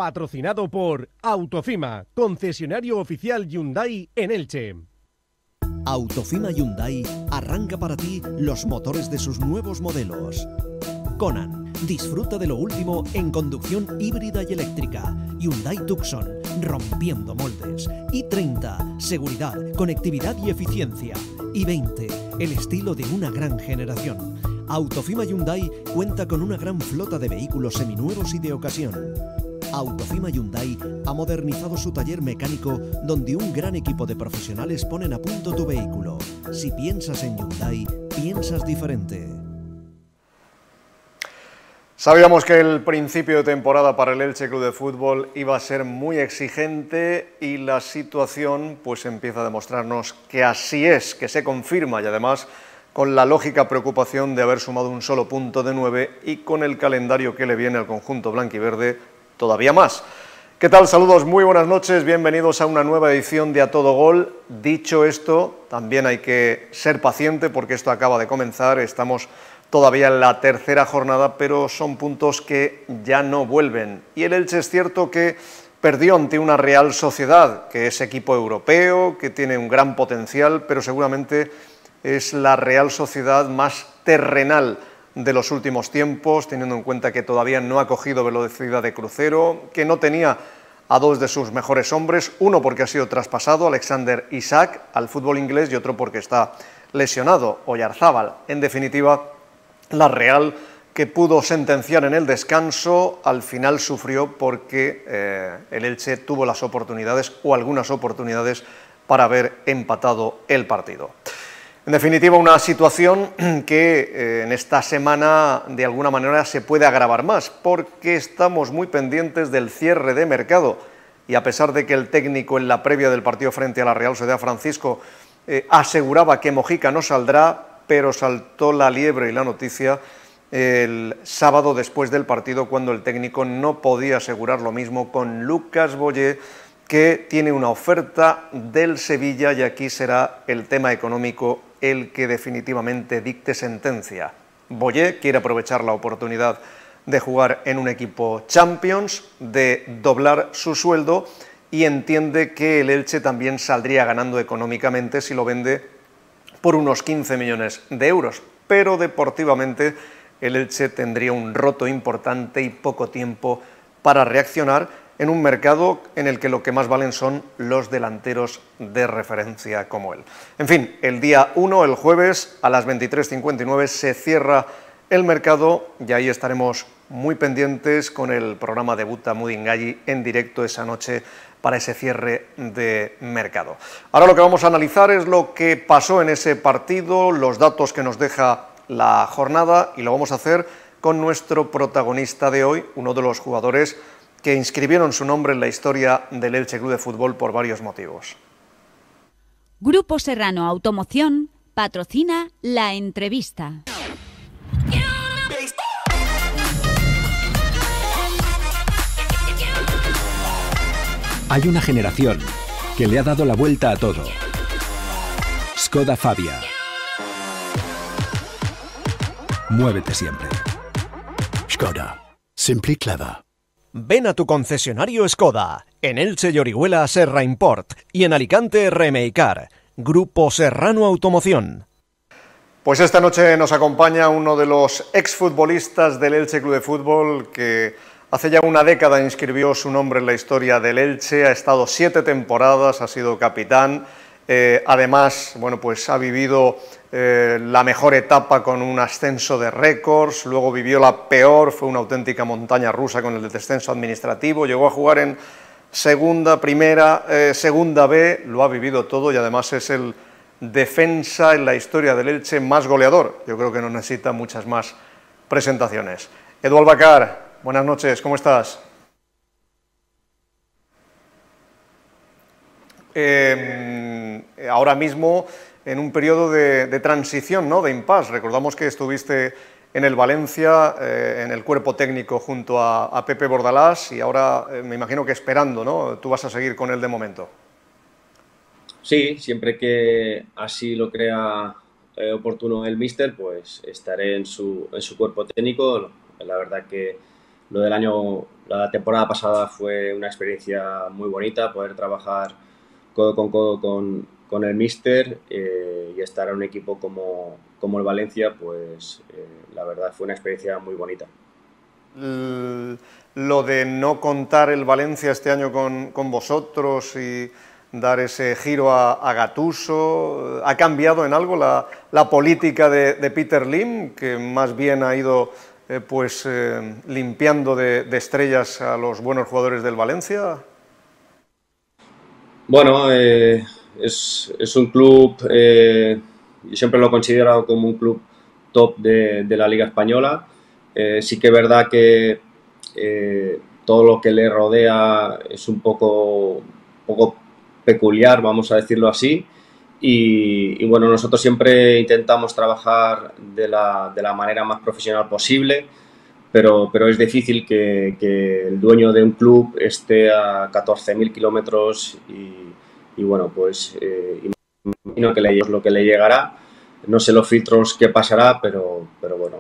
Patrocinado por Autofima, concesionario oficial Hyundai en Elche. Autofima Hyundai arranca para ti los motores de sus nuevos modelos. Conan, disfruta de lo último en conducción híbrida y eléctrica. Hyundai Tucson, rompiendo moldes. i30, seguridad, conectividad y eficiencia. i20, el estilo de una gran generación. Autofima Hyundai cuenta con una gran flota de vehículos seminuevos y de ocasión. Autofima Hyundai ha modernizado su taller mecánico, donde un gran equipo de profesionales ponen a punto tu vehículo. Si piensas en Hyundai, piensas diferente. Sabíamos que el principio de temporada para el Elche Club de Fútbol iba a ser muy exigente y la situación pues empieza a demostrarnos que así es, que se confirma, y además con la lógica preocupación de haber sumado un solo punto de 9 y con el calendario que le viene al conjunto blanquiverde todavía más. ¿Qué tal? Saludos, muy buenas noches, bienvenidos a una nueva edición de A Todo Gol. Dicho esto, también hay que ser paciente porque esto acaba de comenzar, estamos todavía en la tercera jornada, pero son puntos que ya no vuelven. Y el Elche es cierto que perdió ante una Real Sociedad, que es equipo europeo, que tiene un gran potencial, pero seguramente es la Real Sociedad más terrenal de los últimos tiempos, teniendo en cuenta que todavía no ha cogido velocidad de crucero, que no tenía a dos de sus mejores hombres, uno porque ha sido traspasado, Alexander Isak, al fútbol inglés, y otro porque está lesionado, Oyarzábal. En definitiva, la Real, que pudo sentenciar en el descanso, al final sufrió porque el Elche tuvo las oportunidades, o algunas oportunidades, para haber empatado el partido. En definitiva, una situación que en esta semana de alguna manera se puede agravar más, porque estamos muy pendientes del cierre de mercado, y a pesar de que el técnico en la previa del partido frente a la Real Sociedad, Francisco, aseguraba que Mojica no saldrá, pero saltó la liebre y la noticia el sábado después del partido, cuando el técnico no podía asegurar lo mismo con Lucas Boyé, que tiene una oferta del Sevilla, y aquí será el tema económico el que definitivamente dicte sentencia. Boyé quiere aprovechar la oportunidad de jugar en un equipo Champions, de doblar su sueldo, y entiende que el Elche también saldría ganando económicamente si lo vende por unos 15 millones de euros, pero deportivamente el Elche tendría un roto importante y poco tiempo para reaccionar en un mercado en el que lo que más valen son los delanteros de referencia como él. En fin, el día 1, el jueves, a las 23:59 se cierra el mercado, y ahí estaremos muy pendientes con el programa Debuta Mudingalli en directo esa noche para ese cierre de mercado. Ahora lo que vamos a analizar es lo que pasó en ese partido, los datos que nos deja la jornada, y lo vamos a hacer con nuestro protagonista de hoy, uno de los jugadores que inscribieron su nombre en la historia del Elche Club de Fútbol por varios motivos. Grupo Serrano Automoción patrocina la entrevista. Hay una generación que le ha dado la vuelta a todo. Skoda Fabia. Muévete siempre. Skoda. Simply clever. Ven a tu concesionario Skoda, en Elche y Orihuela Serra Import y en Alicante Remeicar. Grupo Serrano Automoción. Pues esta noche nos acompaña uno de los exfutbolistas del Elche Club de Fútbol, que hace ya una década inscribió su nombre en la historia del Elche, ha estado 7 temporadas, ha sido capitán, además, bueno, pues ha vivido la mejor etapa con un ascenso de récords, luego vivió la peor, fue una auténtica montaña rusa con el descenso administrativo, llegó a jugar en segunda, primera, segunda B, lo ha vivido todo, y además es el defensa en la historia del Elche más goleador. Yo creo que no necesita muchas más presentaciones. Edu Albacar, buenas noches, ¿cómo estás? Ahora mismo en un periodo de transición, ¿no?, de impasse. Recordamos que estuviste en el Valencia, en el cuerpo técnico junto a Pepe Bordalás, y ahora me imagino que esperando, ¿no? Tú vas a seguir con él de momento. Sí, siempre que así lo crea oportuno el míster, pues estaré en su cuerpo técnico. La verdad que la temporada pasada fue una experiencia muy bonita, poder trabajar codo con codo con el míster y estar en un equipo como el Valencia, pues la verdad fue una experiencia muy bonita. Lo de no contar el Valencia este año con vosotros y dar ese giro a Gattuso, ¿ha cambiado en algo la política de Peter Lim, que más bien ha ido limpiando de estrellas a los buenos jugadores del Valencia? Bueno, es un club, yo siempre lo he considerado como un club top de la Liga Española. Sí que es verdad que todo lo que le rodea es un poco peculiar, vamos a decirlo así. Y bueno, nosotros siempre intentamos trabajar de la manera más profesional posible, pero es difícil que el dueño de un club esté a 14.000 kilómetros y bueno, pues imagino que lo que le llegará. No sé los filtros que pasará, pero bueno,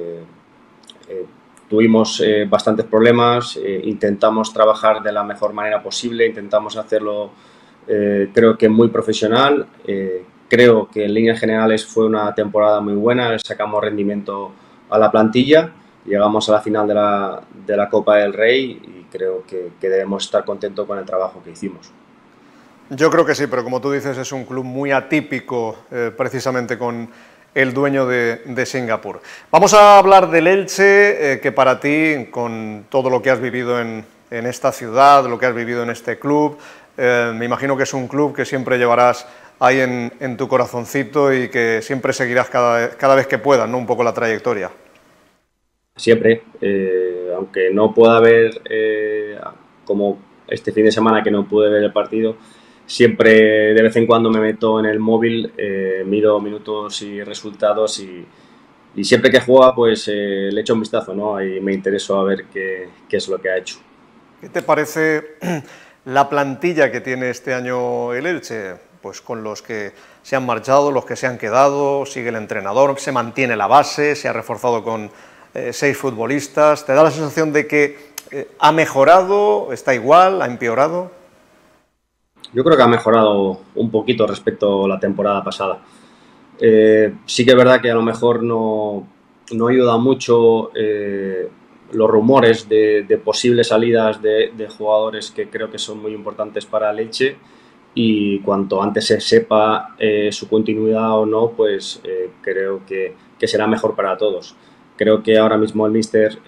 tuvimos bastantes problemas, intentamos trabajar de la mejor manera posible, intentamos hacerlo creo que muy profesional, creo que en líneas generales fue una temporada muy buena, sacamos rendimiento a la plantilla, llegamos a la final de la Copa del Rey y creo que debemos estar contentos con el trabajo que hicimos. Yo creo que sí, pero como tú dices es un club muy atípico precisamente con el dueño de Singapur. Vamos a hablar del Elche, que para ti, con todo lo que has vivido en esta ciudad, lo que has vivido en este club, me imagino que es un club que siempre llevarás ahí en tu corazoncito y que siempre seguirás cada vez que puedas, ¿no? Un poco la trayectoria. Siempre, aunque no pueda ver, como este fin de semana que no pude ver el partido, siempre de vez en cuando me meto en el móvil, miro minutos y resultados y siempre que juega pues le echo un vistazo, ¿no? Y me intereso a ver qué es lo que ha hecho. ¿Qué te parece la plantilla que tiene este año el Elche? Pues con los que se han marchado, los que se han quedado, sigue el entrenador, se mantiene la base, se ha reforzado con 6 futbolistas. ¿Te da la sensación de que ha mejorado, está igual, ha empeorado? Yo creo que ha mejorado un poquito respecto a la temporada pasada. Sí que es verdad que a lo mejor no ayuda mucho los rumores de posibles salidas de jugadores que creo que son muy importantes para el Elche, y cuanto antes se sepa su continuidad o no, pues creo que será mejor para todos. Creo que ahora mismo el míster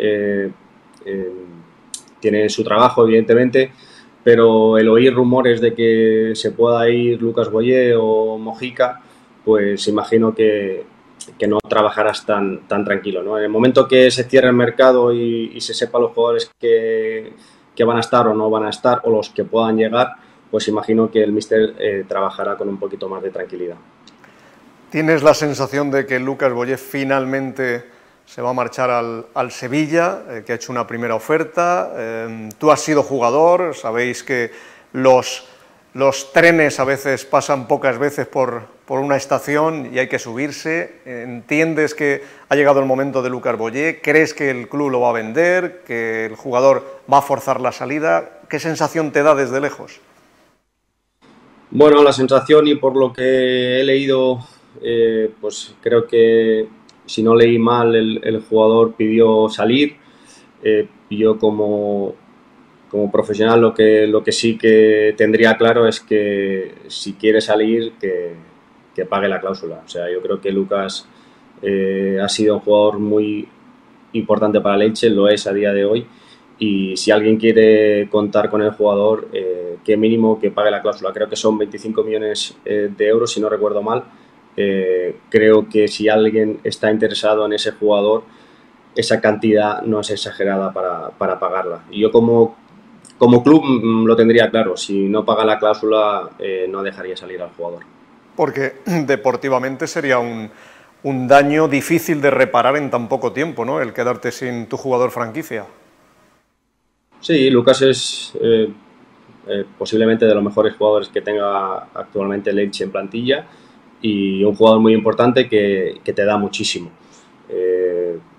tiene su trabajo, evidentemente, pero el oír rumores de que se pueda ir Lucas Boyer o Mojica, pues imagino que no trabajarás tan tranquilo, ¿no? En el momento que se cierre el mercado y se sepa los jugadores que van a estar o no van a estar, o los que puedan llegar, pues imagino que el míster trabajará con un poquito más de tranquilidad. ¿Tienes la sensación de que Lucas Boyer finalmente se va a marchar al Sevilla, que ha hecho una primera oferta? Tú has sido jugador, sabéis que los trenes a veces pasan pocas veces por una estación y hay que subirse. ¿Entiendes que ha llegado el momento de Lucas Boyer? ¿Crees que el club lo va a vender, que el jugador va a forzar la salida? ¿Qué sensación te da desde lejos? Bueno, la sensación, y por lo que he leído, pues creo que, si no leí mal, el jugador pidió salir. Yo como profesional lo que sí que tendría claro es que si quiere salir, que pague la cláusula. O sea, yo creo que Lucas ha sido un jugador muy importante para el Elche, lo es a día de hoy, y si alguien quiere contar con el jugador, que mínimo que pague la cláusula. Creo que son 25 millones de euros, si no recuerdo mal. Creo que si alguien está interesado en ese jugador, esa cantidad no es exagerada para pagarla. Y yo como club lo tendría claro: si no paga la cláusula, no dejaría salir al jugador. Porque deportivamente sería un daño difícil de reparar en tan poco tiempo, ¿no? El quedarte sin tu jugador franquicia. Sí, Lucas es posiblemente de los mejores jugadores que tenga actualmente el Elche en plantilla, y un jugador muy importante que te da muchísimo.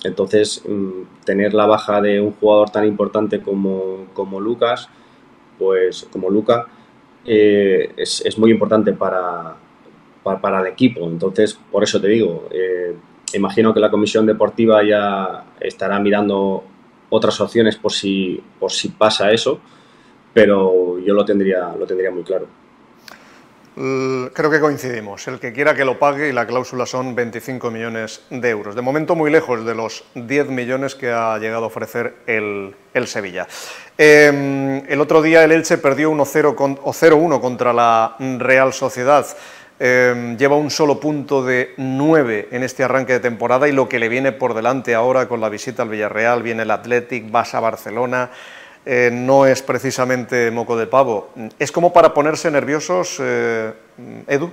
Entonces, tener la baja de un jugador tan importante como Lucas, pues como Luka, es muy importante para el equipo. Entonces, por eso te digo, imagino que la comisión deportiva ya estará mirando otras opciones por si pasa eso, pero yo lo tendría muy claro. Creo que coincidimos. El que quiera que lo pague, y la cláusula son 25 millones de euros. De momento muy lejos de los 10 millones que ha llegado a ofrecer el Sevilla. El otro día el Elche perdió 0-1 contra la Real Sociedad. Lleva un solo punto de 9 en este arranque de temporada, y lo que le viene por delante ahora con la visita al Villarreal, viene el Athletic, vas a Barcelona. No es precisamente moco de pavo. ¿Es como para ponerse nerviosos, Edu?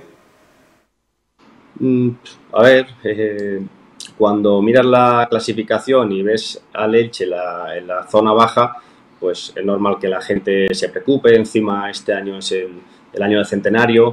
A ver, cuando miras la clasificación y ves al Elche en la zona baja, pues es normal que la gente se preocupe. Encima este año es el año del centenario.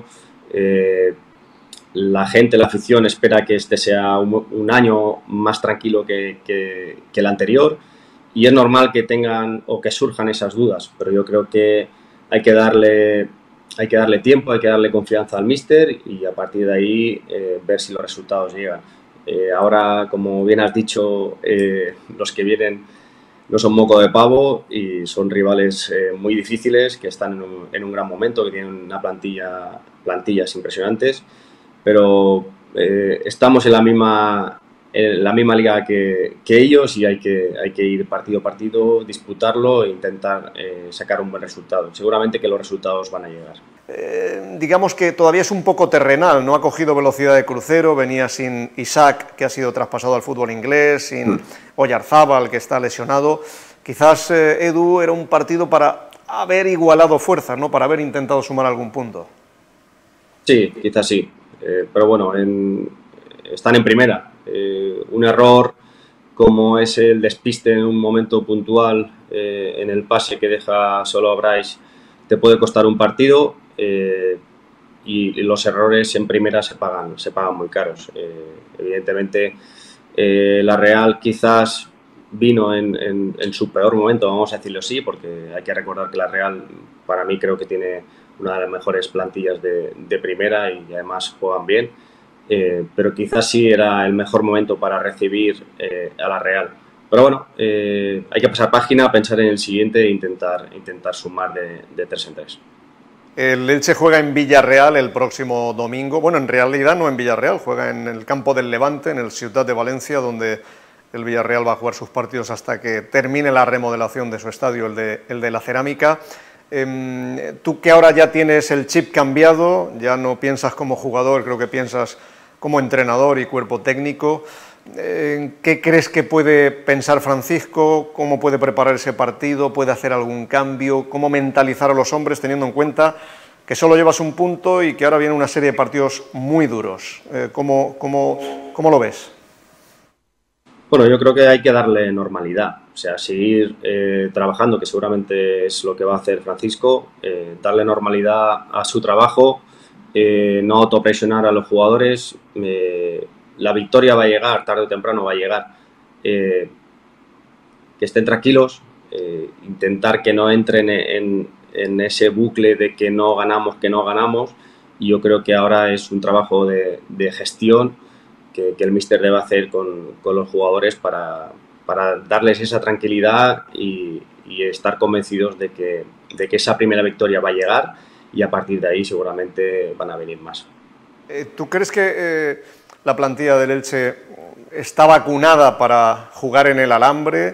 La gente, la afición, espera que este sea un año más tranquilo que el anterior. Y es normal que tengan o que surjan esas dudas, pero yo creo que hay que darle tiempo, hay que darle confianza al míster y a partir de ahí ver si los resultados llegan. Ahora, como bien has dicho, los que vienen no son moco de pavo y son rivales muy difíciles, que están en un gran momento, que tienen una plantillas impresionantes, pero estamos en la misma liga que ellos y hay que ir partido a partido, disputarlo e intentar sacar un buen resultado. Seguramente que los resultados van a llegar. Digamos que todavía es un poco terrenal, no ha cogido velocidad de crucero, venía sin Isaac, que ha sido traspasado al fútbol inglés, sin Oyarzábal, que está lesionado. Quizás, Edu, era un partido para haber igualado fuerzas, ¿no? Para haber intentado sumar algún punto. Sí, quizás sí, pero bueno, están en primera. Un error como es el despiste en un momento puntual en el pase que deja solo a Bryce te puede costar un partido, y los errores en primera se pagan muy caros. Evidentemente la Real quizás vino en su peor momento, vamos a decirlo así, porque hay que recordar que la Real para mí creo que tiene una de las mejores plantillas de primera y además juegan bien. Pero quizás sí era el mejor momento para recibir a la Real. Pero bueno, hay que pasar página, pensar en el siguiente e intentar sumar de 3 en 3. El Elche juega en Villarreal el próximo domingo. Bueno, en realidad no en Villarreal, juega en el campo del Levante, en el Ciutat de Valencia, donde el Villarreal va a jugar sus partidos hasta que termine la remodelación de su estadio, el de la Cerámica. Tú que ahora ya tienes el chip cambiado, ya no piensas como jugador, creo que piensas como entrenador y cuerpo técnico. ¿Qué crees que puede pensar Francisco? ¿Cómo puede preparar ese partido? ¿Puede hacer algún cambio? ¿Cómo mentalizar a los hombres teniendo en cuenta que solo llevas un punto y que ahora viene una serie de partidos muy duros? ¿Cómo lo ves? Bueno, yo creo que hay que darle normalidad, o sea, seguir trabajando, que seguramente es lo que va a hacer Francisco, darle normalidad a su trabajo, no autopresionar a los jugadores. La victoria va a llegar, tarde o temprano va a llegar. Que estén tranquilos, intentar que no entren en ese bucle de que no ganamos, y yo creo que ahora es un trabajo de gestión que el míster debe hacer con los jugadores para darles esa tranquilidad y estar convencidos de que esa primera victoria va a llegar y a partir de ahí seguramente van a venir más. ¿Tú crees que la plantilla del Elche está vacunada para jugar en el alambre,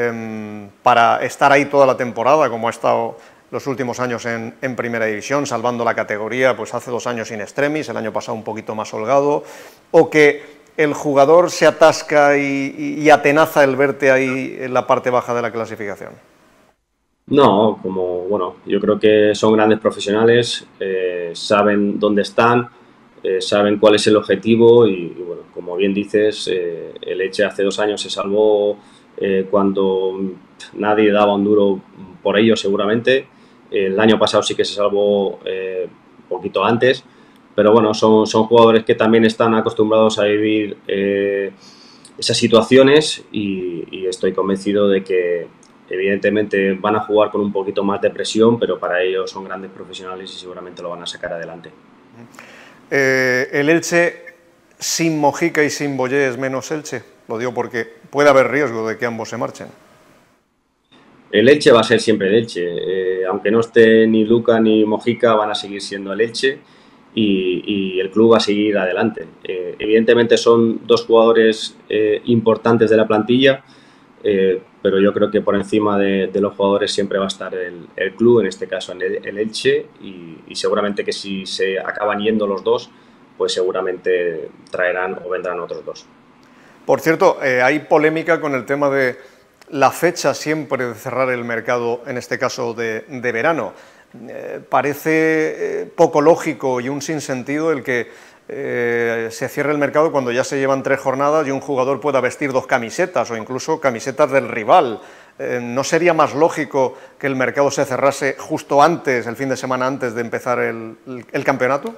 para estar ahí toda la temporada, como ha estado los últimos años en Primera División, salvando la categoría, pues hace 2 años in extremis, el año pasado un poquito más holgado, o que el jugador se atasca y atenaza el verte ahí en la parte baja de la clasificación? No, yo creo que son grandes profesionales, saben dónde están, saben cuál es el objetivo y bueno, como bien dices, el Elche hace 2 años se salvó cuando nadie daba un duro por ellos seguramente. El año pasado sí que se salvó un poquito antes, pero bueno, son jugadores que también están acostumbrados a vivir situaciones y estoy convencido de que evidentemente van a jugar con un poquito más de presión, pero para ellos son grandes profesionales y seguramente lo van a sacar adelante. El Elche sin Mojica y sin Boyé es menos Elche, lo digo porque puede haber riesgo de que ambos se marchen. El Elche va a ser siempre el Elche, aunque no esté ni Luca ni Mojica, van a seguir siendo el Elche y el club va a seguir adelante. Evidentemente son dos jugadores importantes de la plantilla, pero yo creo que por encima de los jugadores siempre va a estar el club, en este caso el Elche, y seguramente que si se acaban yendo los dos, pues seguramente traerán o vendrán otros dos. Por cierto, hay polémica con el tema de la fecha siempre de cerrar el mercado, en este caso de verano. Parece poco lógico y un sinsentido el que se cierre el mercado cuando ya se llevan 3 jornadas y un jugador pueda vestir 2 camisetas o incluso camisetas del rival. ¿No sería más lógico que el mercado se cerrase justo antes, el fin de semana antes de empezar el campeonato?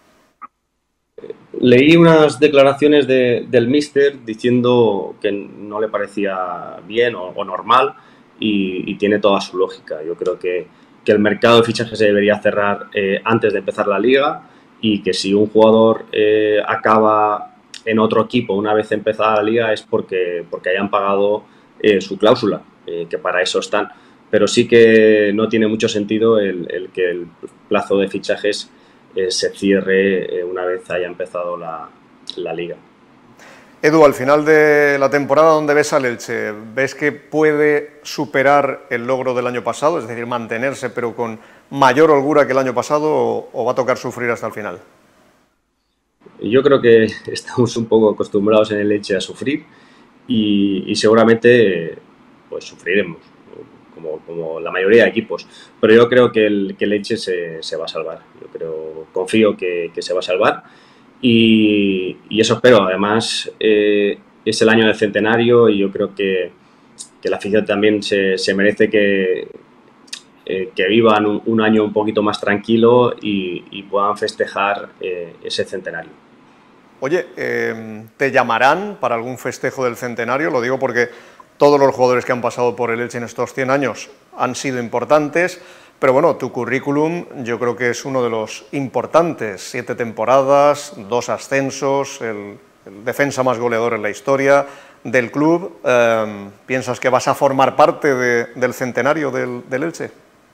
Leí unas declaraciones del míster diciendo que no le parecía bien o normal y tiene toda su lógica. Yo creo que el mercado de fichajes se debería cerrar antes de empezar la liga y que si un jugador acaba en otro equipo una vez empezada la liga es porque hayan pagado su cláusula, que para eso están. Pero sí que no tiene mucho sentido el que el plazo de fichajes se cierre una vez haya empezado la liga. Edu, al final de la temporada, ¿dónde ves al Elche? ¿Ves que puede superar el logro del año pasado, es decir, mantenerse pero con mayor holgura que el año pasado, o va a tocar sufrir hasta el final? Yo creo que estamos un poco acostumbrados en el Elche a sufrir y seguramente pues sufriremos, como la mayoría de equipos, pero yo creo que el Elche se va a salvar. Confío que se va a salvar y eso espero. Además es el año del centenario y yo creo que la afición también se merece que vivan un año un poquito más tranquilo y puedan festejar ese centenario. Oye, ¿te llamarán para algún festejo del centenario? Lo digo porque todos los jugadores que han pasado por el Elche en estos 100 años han sido importantes, pero bueno, tu currículum yo creo que es uno de los importantes. 7 temporadas, 2 ascensos, el defensa más goleador en la historia del club. ¿Piensas que vas a formar parte del centenario del Elche?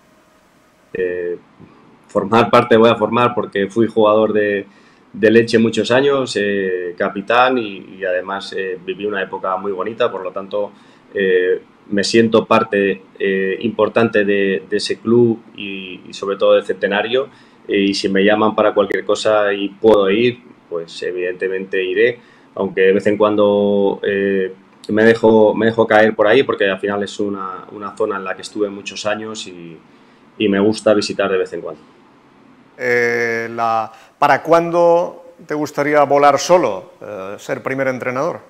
Formar parte voy a formar porque fui jugador del Elche muchos años, capitán y además viví una época muy bonita, por lo tanto me siento parte importante de ese club y sobre todo del centenario, y si me llaman para cualquier cosa y puedo ir, pues evidentemente iré, aunque de vez en cuando me dejo caer por ahí porque al final es una zona en la que estuve muchos años y me gusta visitar de vez en cuando. ¿Para cuándo te gustaría volar solo, ser primer entrenador?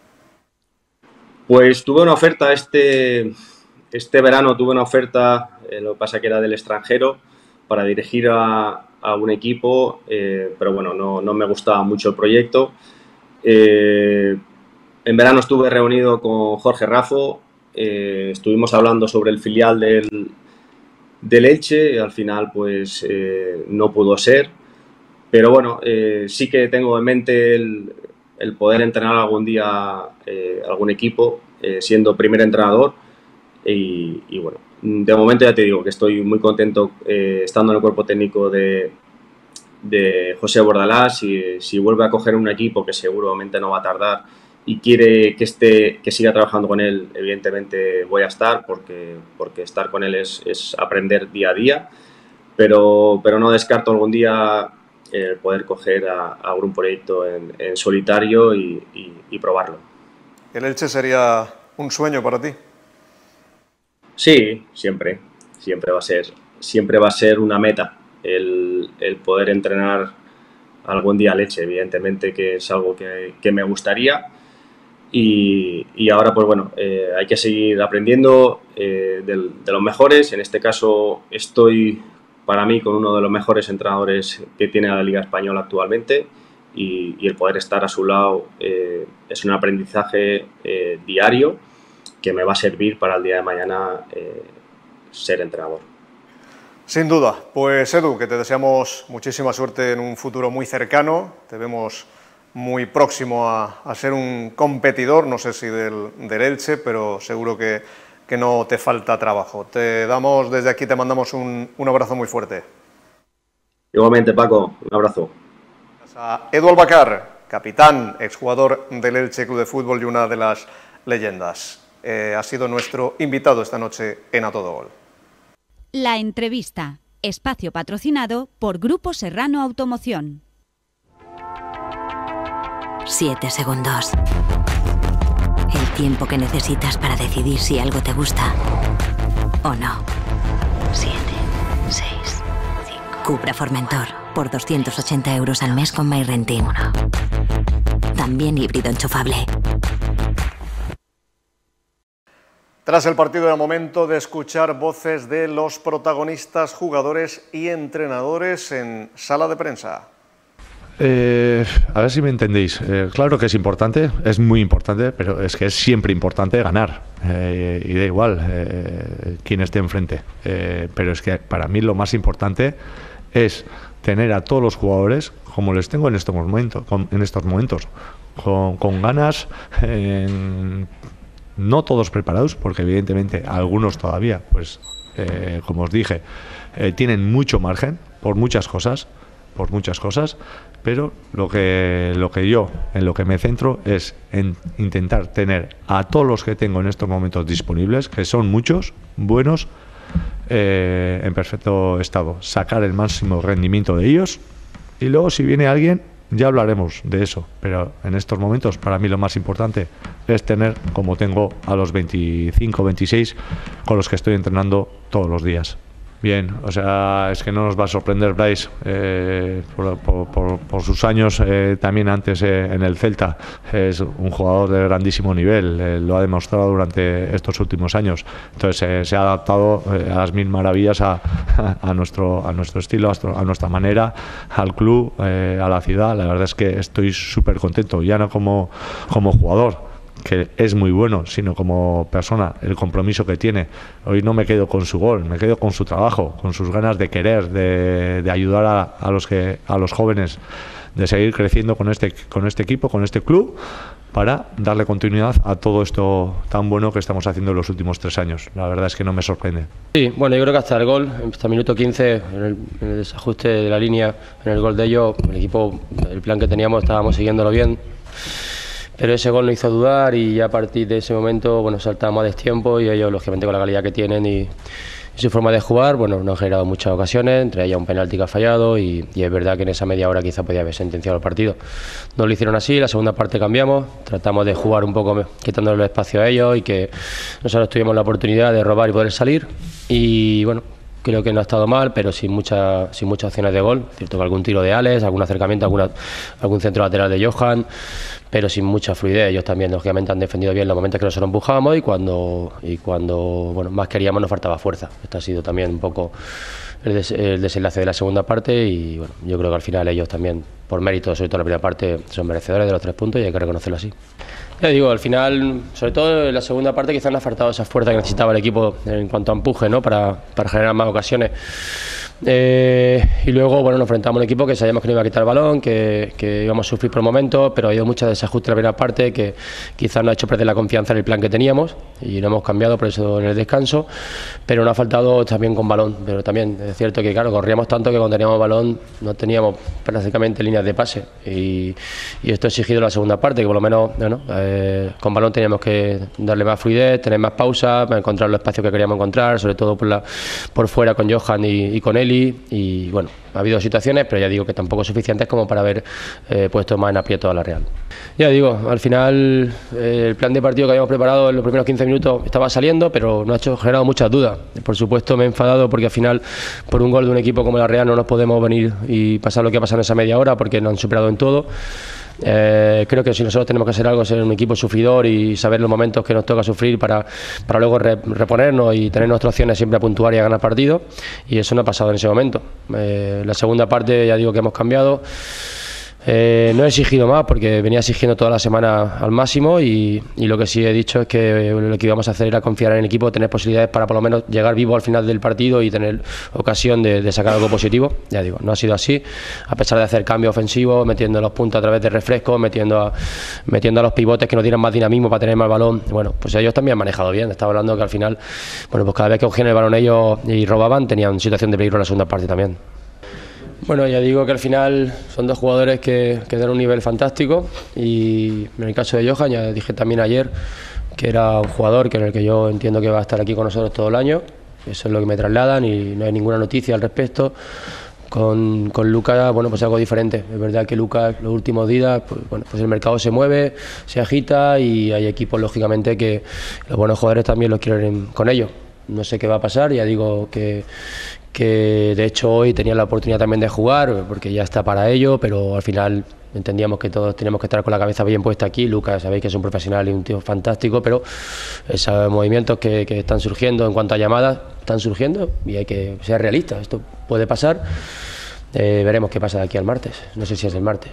Pues tuve una oferta este verano, tuve una oferta, lo que pasa que era del extranjero, para dirigir a un equipo, pero bueno, no me gustaba mucho el proyecto. En verano estuve reunido con Jorge Raffo, estuvimos hablando sobre el filial del Elche, y al final pues no pudo ser, pero bueno, sí que tengo en mente el poder entrenar algún día algún equipo, siendo primer entrenador y bueno, de momento ya te digo que estoy muy contento estando en el cuerpo técnico de José Bordalás. Si vuelve a coger un equipo, que seguramente no va a tardar, y quiere que siga trabajando con él, evidentemente voy a estar, porque estar con él es aprender día a día, pero no descarto algún día poder coger a algún proyecto en solitario y probarlo. ¿El Elche sería un sueño para ti? Sí, siempre va a ser una meta el poder entrenar algún día al Elche, evidentemente que es algo que me gustaría. Y ahora pues bueno, hay que seguir aprendiendo de los mejores. En este caso estoy para mí con uno de los mejores entrenadores que tiene la Liga Española actualmente y el poder estar a su lado es un aprendizaje diario que me va a servir para el día de mañana ser entrenador. Sin duda. Pues Edu, que te deseamos muchísima suerte en un futuro muy cercano. Te vemos muy próximo a ser un competidor, no sé si del Elche, pero seguro que no te falta trabajo. Te damos desde aquí, te mandamos un abrazo muy fuerte. Igualmente, Paco, un abrazo. A Edu Albacar, capitán, exjugador del Elche Club de Fútbol y una de las leyendas. Ha sido nuestro invitado esta noche en A Todo Gol. La entrevista, espacio patrocinado por Grupo Serrano Automoción. 7 segundos. El tiempo que necesitas para decidir si algo te gusta o no. 7, 6, 5. Cupra Formentor, por 280 € al mes con MyRenting. También híbrido enchufable. Tras el partido era momento de escuchar voces de los protagonistas, jugadores y entrenadores en sala de prensa. A ver si me entendéis. Claro que es importante, es muy importante, pero es que es siempre importante ganar. Y da igual quién esté enfrente. Pero es que para mí lo más importante es tener a todos los jugadores como les tengo en estos momentos, con ganas, no todos preparados, porque evidentemente algunos todavía, pues como os dije, tienen mucho margen por muchas cosas, pero lo que yo en lo que me centro es en intentar tener a todos los que tengo en estos momentos disponibles, que son muchos, buenos, en perfecto estado, sacar el máximo rendimiento de ellos, y luego si viene alguien ya hablaremos de eso, pero en estos momentos para mí lo más importante es tener como tengo a los 25, 26 con los que estoy entrenando todos los días. Bien, o sea, es que no nos va a sorprender Bryce por sus años también antes en el Celta. Es un jugador de grandísimo nivel, lo ha demostrado durante estos últimos años. Entonces se ha adaptado a las mil maravillas a nuestro estilo, a nuestra manera, al club, a la ciudad. La verdad es que estoy súper contento, ya no como jugador, que es muy bueno, sino como persona, el compromiso que tiene. Hoy no me quedo con su gol, me quedo con su trabajo, con sus ganas de querer, de ayudar a los jóvenes, de seguir creciendo con este equipo, con este club, para darle continuidad a todo esto tan bueno que estamos haciendo en los últimos 3 años. La verdad es que no me sorprende. Sí, bueno, yo creo que hasta el gol, hasta el minuto 15, en el desajuste de la línea, en el gol de ellos, el equipo, el plan que teníamos, estábamos siguiéndolo bien. Pero ese gol nos hizo dudar y ya a partir de ese momento, bueno, saltamos a destiempo y ellos, lógicamente, con la calidad que tienen y su forma de jugar, bueno, nos han generado muchas ocasiones, entre ellas un penalti que ha fallado y es verdad que en esa media hora quizá podía haber sentenciado el partido. No lo hicieron así, la segunda parte cambiamos, tratamos de jugar un poco quitándole el espacio a ellos y que nosotros tuvimos la oportunidad de robar y poder salir y bueno, creo que no ha estado mal, pero sin muchas opciones de gol. Cierto que algún tiro de Alex, algún acercamiento, algún centro lateral de Johan, pero sin mucha fluidez. Ellos también, lógicamente, han defendido bien los momentos que nosotros empujábamos y cuando bueno, más queríamos nos faltaba fuerza. Esto ha sido también un poco el desenlace de la segunda parte y bueno, yo creo que al final ellos también, por mérito, sobre todo en la primera parte, son merecedores de los 3 puntos y hay que reconocerlo así. Ya digo, al final, sobre todo en la segunda parte, quizás nos ha faltado esa fuerza que necesitaba el equipo en cuanto a empuje, ¿no? para generar más ocasiones. Y luego, bueno, nos enfrentamos a un equipo que sabíamos que no iba a quitar el balón, que íbamos a sufrir por momentos, pero ha habido mucho desajuste en la primera parte que quizás nos ha hecho perder la confianza en el plan que teníamos y no hemos cambiado por eso en el descanso, pero nos ha faltado también con balón. Pero también es cierto que, claro, corríamos tanto que cuando teníamos balón no teníamos prácticamente líneas de pase y esto ha exigido la segunda parte, que por lo menos con balón teníamos que darle más fluidez, tener más pausa, para encontrar los espacios que queríamos encontrar, sobre todo por fuera con Johan y con Eli. Y bueno, ha habido situaciones, pero ya digo que tampoco suficientes como para haber puesto más en aprieto a la Real. Ya digo, al final el plan de partido que habíamos preparado en los primeros 15 minutos estaba saliendo, pero nos ha generado muchas dudas. Por supuesto me he enfadado porque al final por un gol de un equipo como la Real no nos podemos venir y pasar lo que ha pasado en esa media hora porque nos han superado en todo. Creo que si nosotros tenemos que hacer algo, ser un equipo sufridor y saber los momentos que nos toca sufrir para luego reponernos y tener nuestras opciones siempre a puntuar y a ganar partidos, y eso no ha pasado en ese momento. La segunda parte ya digo que hemos cambiado. No he exigido más porque venía exigiendo toda la semana al máximo y lo que sí he dicho es que lo que íbamos a hacer era confiar en el equipo, tener posibilidades para por lo menos llegar vivo al final del partido y tener ocasión de sacar algo positivo. Ya digo, no ha sido así, a pesar de hacer cambios ofensivos, metiendo los puntos a través de refrescos, metiendo a los pivotes que nos dieran más dinamismo para tener más balón. Bueno, pues ellos también han manejado bien. Estaba hablando que al final, bueno, pues cada vez que cogían el balón ellos y robaban, tenían situación de peligro en la segunda parte también. Bueno, ya digo que al final son dos jugadores que dan un nivel fantástico y en el caso de Johan, ya dije también ayer que era un jugador en el que yo entiendo que va a estar aquí con nosotros todo el año, eso es lo que me trasladan y no hay ninguna noticia al respecto. Con Lucas, bueno, pues algo diferente. Es verdad que Lucas los últimos días, pues el mercado se mueve, se agita y hay equipos lógicamente que los buenos jugadores también los quieren con ellos. No sé qué va a pasar, ya digo que de hecho hoy tenía la oportunidad también de jugar porque ya está para ello, pero al final entendíamos que todos teníamos que estar con la cabeza bien puesta aquí. Lucas, sabéis que es un profesional y un tío fantástico, pero esos movimientos que están surgiendo en cuanto a llamadas están surgiendo y hay que ser realistas. Esto puede pasar, veremos qué pasa de aquí al martes, no sé si es el martes.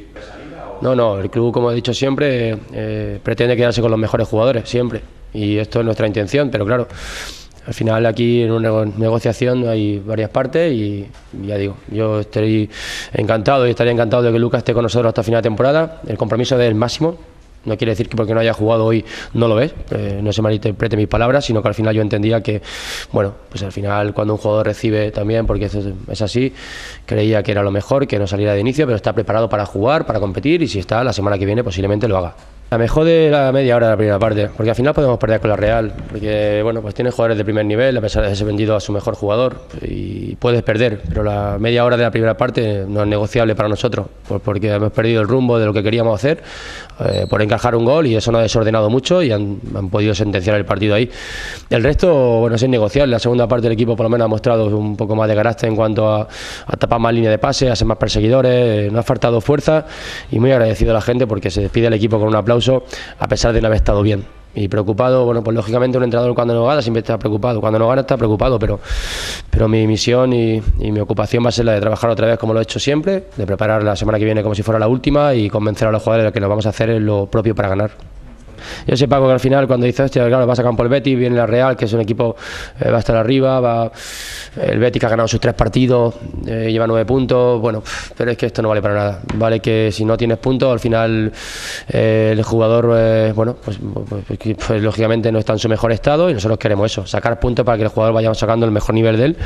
No, el club, como he dicho siempre, pretende quedarse con los mejores jugadores, siempre, y esto es nuestra intención, pero claro, al final aquí en una negociación hay varias partes y ya digo, yo estoy encantado y estaría encantado de que Lucas esté con nosotros hasta final de temporada. El compromiso es el máximo, no quiere decir que porque no haya jugado hoy no lo ves, no se malinterprete mis palabras, sino que al final yo entendía que, bueno, pues al final cuando un jugador recibe también, porque eso es así, creía que era lo mejor, que no saliera de inicio, pero está preparado para jugar, para competir y si está la semana que viene posiblemente lo haga. La mejor de la media hora de la primera parte, porque al final podemos perder con la Real, porque bueno, pues tiene jugadores de primer nivel, a pesar de haberse vendido a su mejor jugador, y puedes perder, pero la media hora de la primera parte no es negociable para nosotros, porque hemos perdido el rumbo de lo que queríamos hacer, por encajar un gol, y eso nos ha desordenado mucho y han podido sentenciar el partido ahí. El resto, bueno, es innegociable. La segunda parte del equipo por lo menos ha mostrado un poco más de carácter en cuanto a tapar más línea de pase, a ser más perseguidores, no ha faltado fuerza y muy agradecido a la gente porque se despide el equipo con un aplauso a pesar de no haber estado bien. Y preocupado, bueno, pues lógicamente un entrenador cuando no gana siempre está preocupado, cuando no gana está preocupado, pero mi misión y mi ocupación va a ser la de trabajar otra vez como lo he hecho siempre, de preparar la semana que viene como si fuera la última y convencer a los jugadores de que lo vamos a hacer en lo propio para ganar. Yo sé, Paco, que al final cuando dices, hostia, claro, vas a campo el Betis, viene la Real, que es un equipo, va a estar arriba, el Betis que ha ganado sus 3 partidos, lleva 9 puntos, bueno, pero es que esto no vale para nada. Vale que si no tienes puntos, al final el jugador, bueno, pues lógicamente no está en su mejor estado y nosotros queremos eso, sacar puntos para que el jugador vaya sacando el mejor nivel de él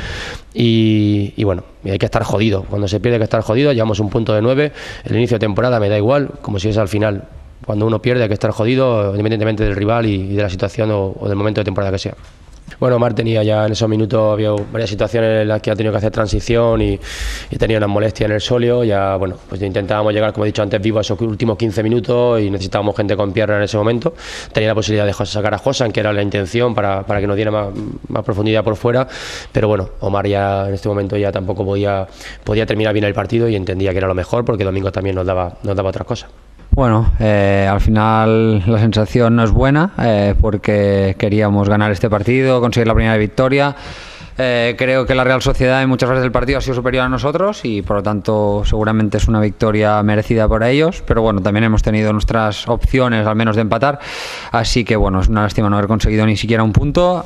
y bueno, y hay que estar jodido. Cuando se pierde hay que estar jodido, llevamos un punto de 9, el inicio de temporada me da igual, como si es al final. Cuando uno pierde hay que estar jodido independientemente del rival y de la situación o del momento de temporada que sea. Bueno, Omar tenía ya en esos minutos, había varias situaciones en las que ha tenido que hacer transición y tenía unas molestias en el sóleo. Ya, bueno, pues intentábamos llegar, como he dicho antes, vivo a esos últimos 15 minutos y necesitábamos gente con pierna en ese momento. Tenía la posibilidad de sacar a Josan, que era la intención para que nos diera más profundidad por fuera, pero bueno, Omar ya en este momento ya tampoco podía terminar bien el partido y entendía que era lo mejor porque domingo también nos daba otras cosas. Bueno, al final la sensación no es buena porque queríamos ganar este partido, conseguir la primera victoria. Creo que la Real Sociedad en muchas fases del partido ha sido superior a nosotros y por lo tanto seguramente es una victoria merecida por ellos, pero bueno, también hemos tenido nuestras opciones al menos de empatar, así que bueno, es una lástima no haber conseguido ni siquiera un punto.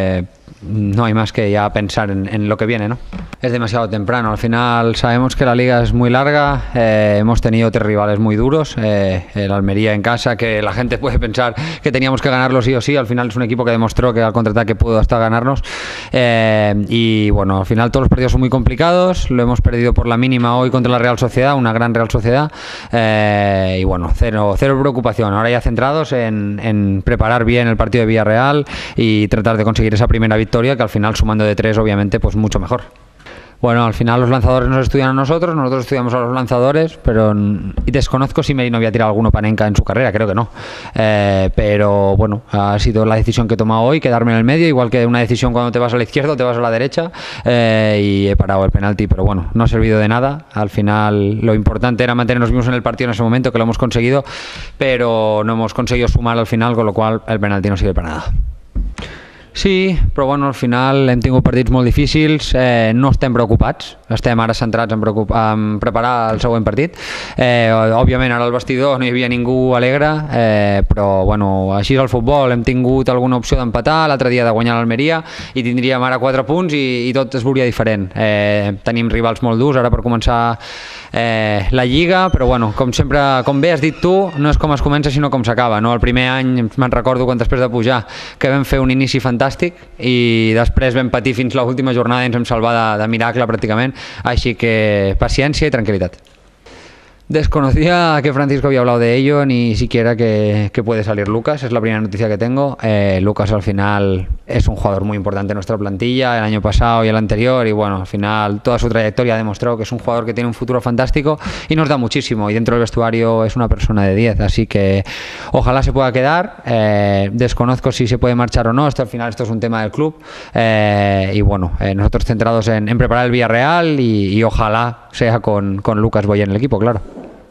No hay más que ya pensar en lo que viene, ¿no? Es demasiado temprano, al final sabemos que la liga es muy larga, hemos tenido 3 rivales muy duros, el Almería en casa, que la gente puede pensar que teníamos que ganarlo sí o sí, al final es un equipo que demostró que al contraataque pudo hasta ganarnos, y bueno, al final todos los partidos son muy complicados, lo hemos perdido por la mínima hoy contra la Real Sociedad, una gran Real Sociedad, y bueno, cero preocupación, ahora ya centrados en preparar bien el partido de Villarreal y tratar de conseguir esa primera victoria, que al final sumando de 3 obviamente pues mucho mejor. Bueno, al final los lanzadores nos estudian a nosotros estudiamos a los lanzadores, pero desconozco si Merino había tirado alguno Panenka en su carrera, creo que no. Pero bueno, ha sido la decisión que he tomado hoy, quedarme en el medio, igual que una decisión cuando te vas a la izquierda o te vas a la derecha, y he parado el penalti, pero bueno, no ha servido de nada. Al final lo importante era mantenernos vivos en el partido en ese momento, que lo hemos conseguido, pero no hemos conseguido sumar al final, con lo cual el penalti no sirve para nada. Sí, però bueno, al final hem tingut partits molt difícils, no estem preocupats, estem ara centrats en preparar el següent partit. Òbviament ara al vestidor no hi havia ningú alegre, però bueno, així és el futbol, hem tingut alguna opció d'empatar, l'altre dia de guanyar l'Almeria i tindríem ara 4 punts i tot es veuria diferent. Tenim rivals molt durs ara per començar la Lliga, però bueno, com sempre, com bé has dit tu, no és com es comença sinó com s'acaba, no? El primer any me'n recordo quan després de pujar que vam fer un inici fantàstic i després vam patir fins l'última jornada i ens vam salvar de miracle pràcticament, així que paciència i tranquil·litat. Desconocía que Francisco había hablado de ello, ni siquiera que puede salir Lucas, es la primera noticia que tengo. Lucas al final es un jugador muy importante en nuestra plantilla, el año pasado y el anterior, y bueno, al final toda su trayectoria ha demostrado que es un jugador que tiene un futuro fantástico y nos da muchísimo, y dentro del vestuario es una persona de 10, así que ojalá se pueda quedar. Desconozco si se puede marchar o no, al final esto es un tema del club, y bueno, nosotros centrados en preparar el Villarreal y ojalá sea con Lucas Boyer en el equipo, claro.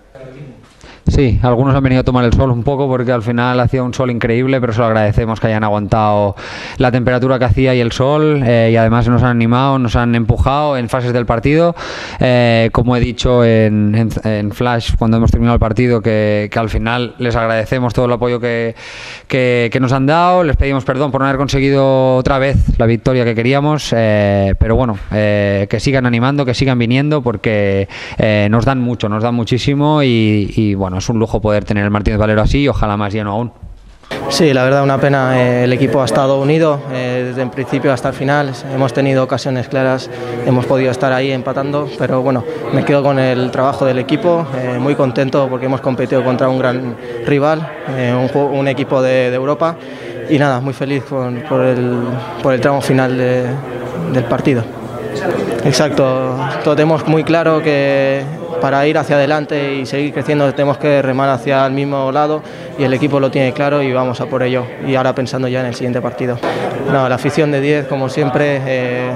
Sí, algunos han venido a tomar el sol un poco porque al final hacía un sol increíble, pero se lo agradecemos que hayan aguantado la temperatura que hacía y el sol, y además nos han animado, nos han empujado en fases del partido. Como he dicho en Flash cuando hemos terminado el partido, que al final les agradecemos todo el apoyo que nos han dado, les pedimos perdón por no haber conseguido otra vez la victoria que queríamos, pero bueno, que sigan animando, que sigan viniendo porque nos dan mucho, nos dan muchísimo y bueno, es un lujo poder tener el Martínez Valero así y ojalá más lleno aún. Sí, la verdad una pena, el equipo ha estado unido desde el principio hasta el final, hemos tenido ocasiones claras, hemos podido estar ahí empatando, pero bueno, me quedo con el trabajo del equipo, muy contento porque hemos competido contra un gran rival, un equipo de Europa y nada, muy feliz por el tramo final del partido. Exacto, todos tenemos muy claro que para ir hacia adelante y seguir creciendo tenemos que remar hacia el mismo lado y el equipo lo tiene claro y vamos a por ello, y ahora pensando ya en el siguiente partido. No, la afición de 10 como siempre,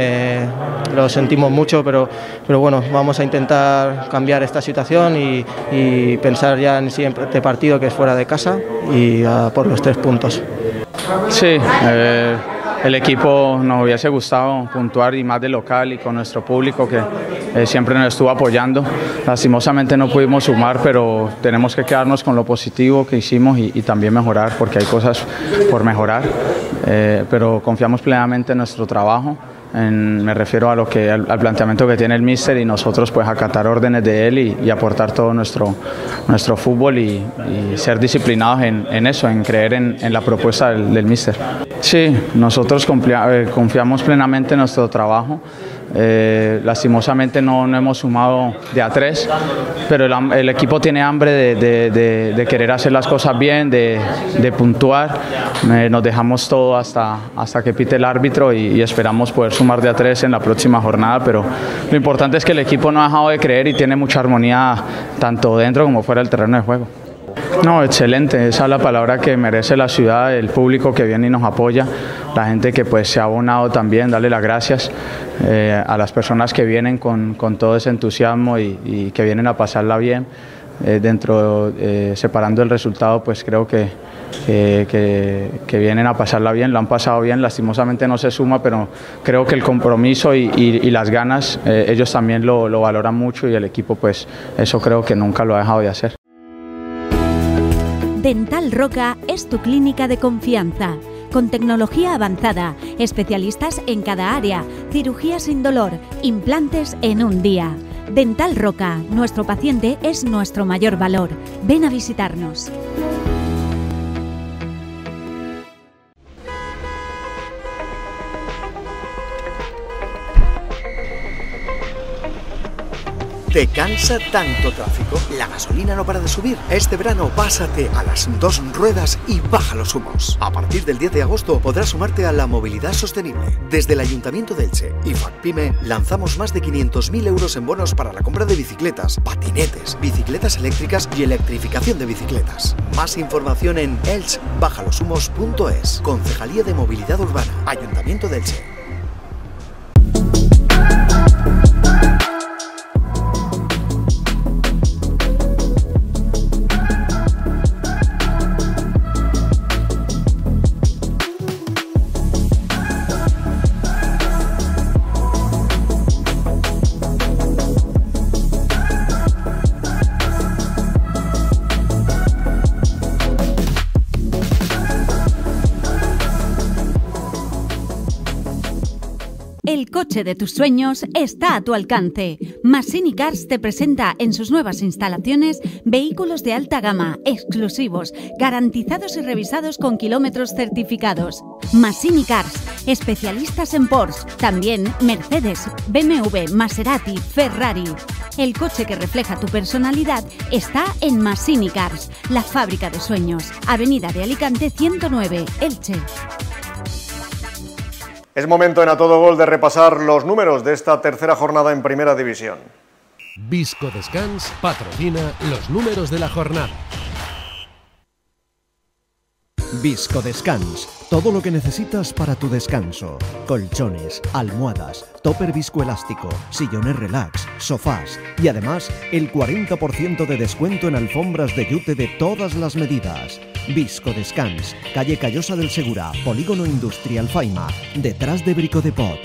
lo sentimos mucho, pero bueno, vamos a intentar cambiar esta situación y pensar ya en el siguiente partido, que es fuera de casa, y a por los 3 puntos. Sí, el equipo nos hubiese gustado puntuar y más de local y con nuestro público que siempre nos estuvo apoyando. Lastimosamente no pudimos sumar, pero tenemos que quedarnos con lo positivo que hicimos y también mejorar, porque hay cosas por mejorar, pero confiamos plenamente en nuestro trabajo. Me refiero a al planteamiento que tiene el míster y nosotros pues acatar órdenes de él y aportar todo nuestro fútbol y ser disciplinados en eso, en creer en la propuesta del míster. Sí, nosotros confiamos plenamente en nuestro trabajo. Lastimosamente no hemos sumado de a 3, pero el equipo tiene hambre de querer hacer las cosas bien, de puntuar. Nos dejamos todo hasta que pite el árbitro y esperamos poder sumar de a 3 en la próxima jornada, pero lo importante es que el equipo no ha dejado de creer y tiene mucha armonía tanto dentro como fuera del terreno de juego. No, excelente, esa es la palabra que merece la ciudad, el público que viene y nos apoya, la gente que pues se ha abonado también, darle las gracias a las personas que vienen con todo ese entusiasmo y que vienen a pasarla bien. Separando el resultado, pues creo que vienen a pasarla bien, lo han pasado bien, lastimosamente no se suma, pero creo que el compromiso y las ganas, ellos también lo valoran mucho y el equipo pues eso creo que nunca lo ha dejado de hacer. Dental Roca es tu clínica de confianza, con tecnología avanzada, especialistas en cada área, cirugía sin dolor, implantes en un día. Dental Roca, nuestro paciente es nuestro mayor valor. Ven a visitarnos. ¿Te cansa tanto tráfico? La gasolina no para de subir. Este verano pásate a las 2 ruedas y baja los humos. A partir del 10 de agosto podrás sumarte a la movilidad sostenible. Desde el Ayuntamiento de Elche y FACPIME lanzamos más de 500.000 euros en bonos para la compra de bicicletas, patinetes, bicicletas eléctricas y electrificación de bicicletas. Más información en elchebajaloshumos.es. Concejalía de Movilidad Urbana, Ayuntamiento de Elche. coche de tus sueños está a tu alcance. Massini Cars te presenta en sus nuevas instalaciones vehículos de alta gama, exclusivos, garantizados y revisados con kilómetros certificados. Massini Cars, especialistas en Porsche, también Mercedes, BMW, Maserati, Ferrari. El coche que refleja tu personalidad está en Massini Cars, la fábrica de sueños. Avenida de Alicante 109, Elche. Es momento en A Todo Gol de repasar los números de esta tercera jornada en Primera División. Viscodescans patrocina los números de la jornada. Viscodescans, todo lo que necesitas para tu descanso. Colchones, almohadas, topper viscoelástico, sillones relax, sofás y además el 40% de descuento en alfombras de yute de todas las medidas. Viscodescans, calle Callosa del Segura, Polígono Industrial Faima, detrás de Brico de Pot.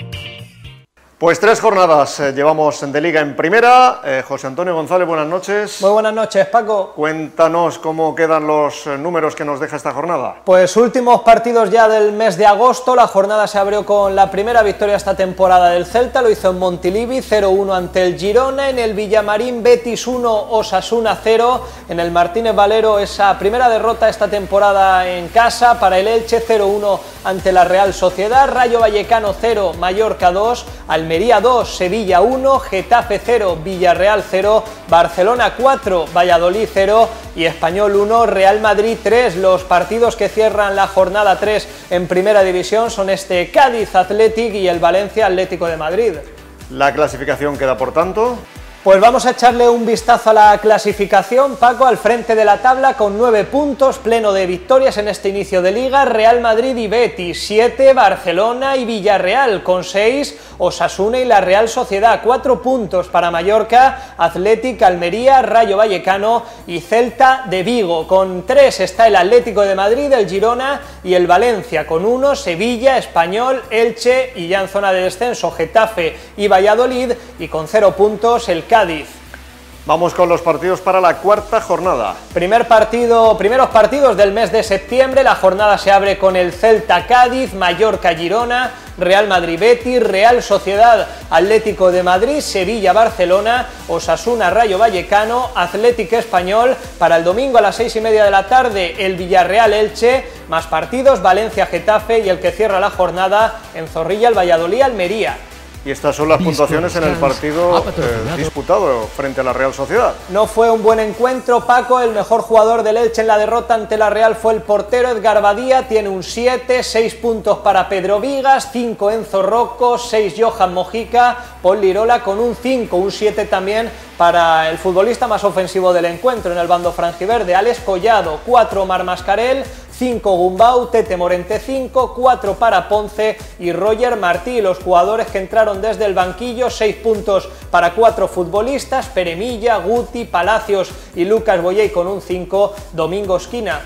Pues 3 jornadas llevamos de Liga en Primera. José Antonio González, buenas noches. Muy buenas noches, Paco. Cuéntanos cómo quedan los números que nos deja esta jornada. Pues últimos partidos ya del mes de agosto. La jornada se abrió con la primera victoria esta temporada del Celta. Lo hizo en Montilivi, 0-1 ante el Girona. En el Villamarín, Betis 1, Osasuna 0. En el Martínez Valero, esa primera derrota esta temporada en casa para el Elche, 0-1 ante la Real Sociedad. Rayo Vallecano 0, Mallorca 2. Almería 2, Sevilla 1, Getafe 0, Villarreal 0, Barcelona 4, Valladolid 0 y Español 1, Real Madrid 3. Los partidos que cierran la jornada 3 en Primera División son este Cádiz Athletic y el Valencia Atlético de Madrid. La clasificación queda, por tanto... Pues vamos a echarle un vistazo a la clasificación. Paco, al frente de la tabla con 9 puntos, pleno de victorias en este inicio de Liga. Real Madrid y Betis, 7, Barcelona y Villarreal con 6, Osasuna y la Real Sociedad, 4 puntos para Mallorca, Athletic, Almería, Rayo Vallecano y Celta de Vigo. Con 3 está el Atlético de Madrid, el Girona y el Valencia. Con 1, Sevilla, Español, Elche y ya en zona de descenso, Getafe y Valladolid. Y con 0 puntos el Cádiz. Vamos con los partidos para la cuarta jornada. Primeros partidos del mes de septiembre. La jornada se abre con el Celta Cádiz, Mallorca Girona, Real Madrid Betis, Real Sociedad Atlético de Madrid, Sevilla Barcelona, Osasuna Rayo Vallecano, Atlético Español. Para el domingo a las 6:30 de la tarde el Villarreal Elche, más partidos Valencia Getafe y el que cierra la jornada en Zorrilla el Valladolid Almería. Y estas son las puntuaciones en el partido disputado frente a la Real Sociedad. No fue un buen encuentro, Paco. El mejor jugador del Elche en la derrota ante la Real fue el portero Edgar Badía. Tiene un 7, 6 puntos para Pedro Vigas, 5 Enzo Rocco, 6 Johan Mojica, Paul Lirola con un 5, un 7 también para el futbolista más ofensivo del encuentro en el bando franjiverde, Alex Collado, 4 Omar Mascarell, 5 Gumbau, Tete Morente 5, 4 para Ponce y Roger Martí. Los jugadores que entraron desde el banquillo, 6 puntos para 4 futbolistas, Peremilla, Guti, Palacios y Lucas Boyé con un 5, Domingo Esquina.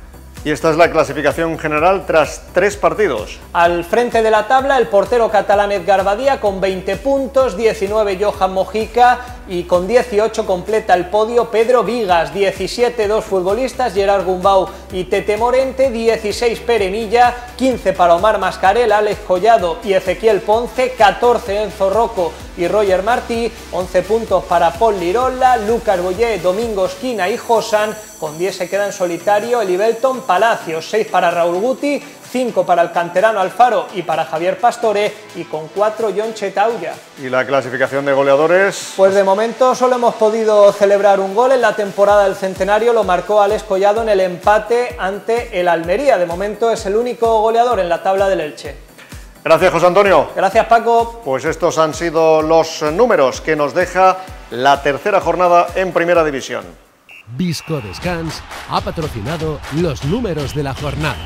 Y esta es la clasificación general tras 3 partidos. Al frente de la tabla el portero catalán Edgar Badía con 20 puntos, 19 Johan Mojica y con 18 completa el podio Pedro Vigas, 17 2 futbolistas, Gerard Gumbau y Tete Morente, 16 Peremilla, 15 para Omar Mascarell, Alex Collado y Ezequiel Ponce, 14 Enzo Rocco y Roger Martí, 11 puntos para Paul Lirola, Lucas Boyé, Domingo Esquina y Josan. Con 10 se queda en solitario el Ibelton Palacios, 6 para Raúl Guti, 5 para el canterano Alfaro y para Javier Pastore y con 4 John Chetauya. ¿Y la clasificación de goleadores? Pues de momento solo hemos podido celebrar un gol en la temporada del centenario, lo marcó Alex Collado en el empate ante el Almería. De momento es el único goleador en la tabla del Elche. Gracias, José Antonio. Gracias, Paco. Pues estos han sido los números que nos deja la tercera jornada en Primera División. Viscodescans ha patrocinado los números de la jornada.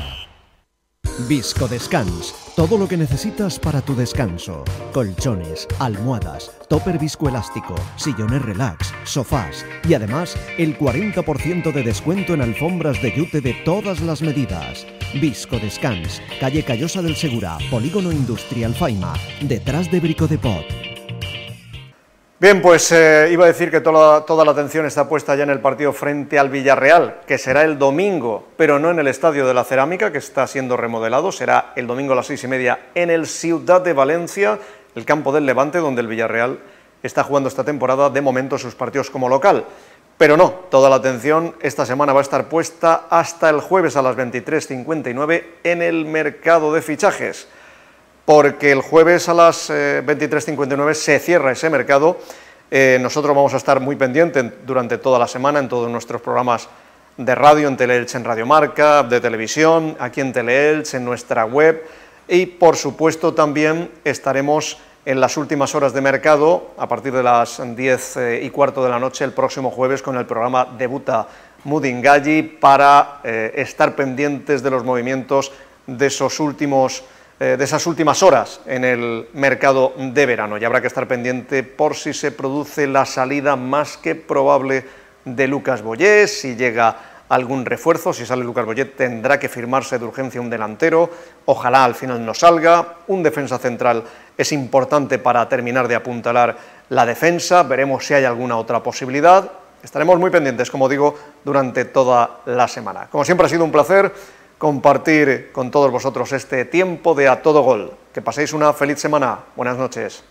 Viscodescans, todo lo que necesitas para tu descanso. Colchones, almohadas, topper viscoelástico, sillones relax, sofás y además el 40% de descuento en alfombras de yute de todas las medidas. Viscodescans, calle Callosa del Segura, Polígono Industrial Faima, detrás de Brico de Pot. Bien, pues iba a decir que toda la atención está puesta ya en el partido frente al Villarreal, que será el domingo, pero no en el Estadio de la Cerámica, que está siendo remodelado, será el domingo a las 6:30 en el Ciudad de Valencia, el campo del Levante, donde el Villarreal está jugando esta temporada de momento sus partidos como local. Pero no, toda la atención esta semana va a estar puesta hasta el jueves a las 23:59 en el mercado de fichajes, porque el jueves a las 23:59 se cierra ese mercado. Nosotros vamos a estar muy pendientes durante toda la semana en todos nuestros programas de radio, en Teleelch, en Radio Marca, de televisión, aquí en Teleelch, en nuestra web, y por supuesto también estaremos en las últimas horas de mercado, a partir de las 10:15 de la noche el próximo jueves, con el programa Debuta Mudingalli, para estar pendientes de los movimientos de esas últimas horas en el mercado de verano. Y habrá que estar pendiente por si se produce la salida más que probable de Lucas Boyé, si llega algún refuerzo. Si sale Lucas Boyé tendrá que firmarse de urgencia un delantero, ojalá al final no salga. Un defensa central es importante para terminar de apuntalar la defensa, veremos si hay alguna otra posibilidad. Estaremos muy pendientes, como digo, durante toda la semana. Como siempre ha sido un placer compartir con todos vosotros este tiempo de A Todo Gol. Que paséis una feliz semana. Buenas noches.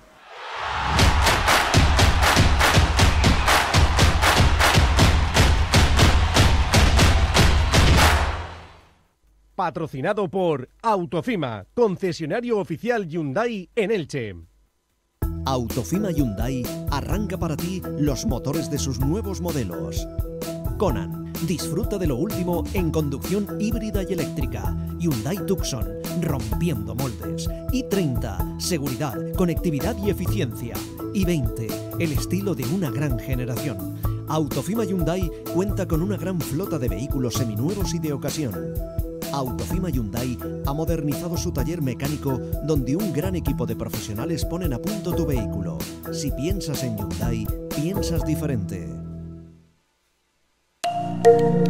Patrocinado por Autofima, concesionario oficial Hyundai en Elche. Autofima Hyundai arranca para ti los motores de sus nuevos modelos. Conan, disfruta de lo último en conducción híbrida y eléctrica. Hyundai Tucson, rompiendo moldes. i30, seguridad, conectividad y eficiencia. i20, el estilo de una gran generación. Autofima Hyundai cuenta con una gran flota de vehículos seminuevos y de ocasión. Autofima Hyundai ha modernizado su taller mecánico, donde un gran equipo de profesionales ponen a punto tu vehículo. Si piensas en Hyundai, piensas diferente.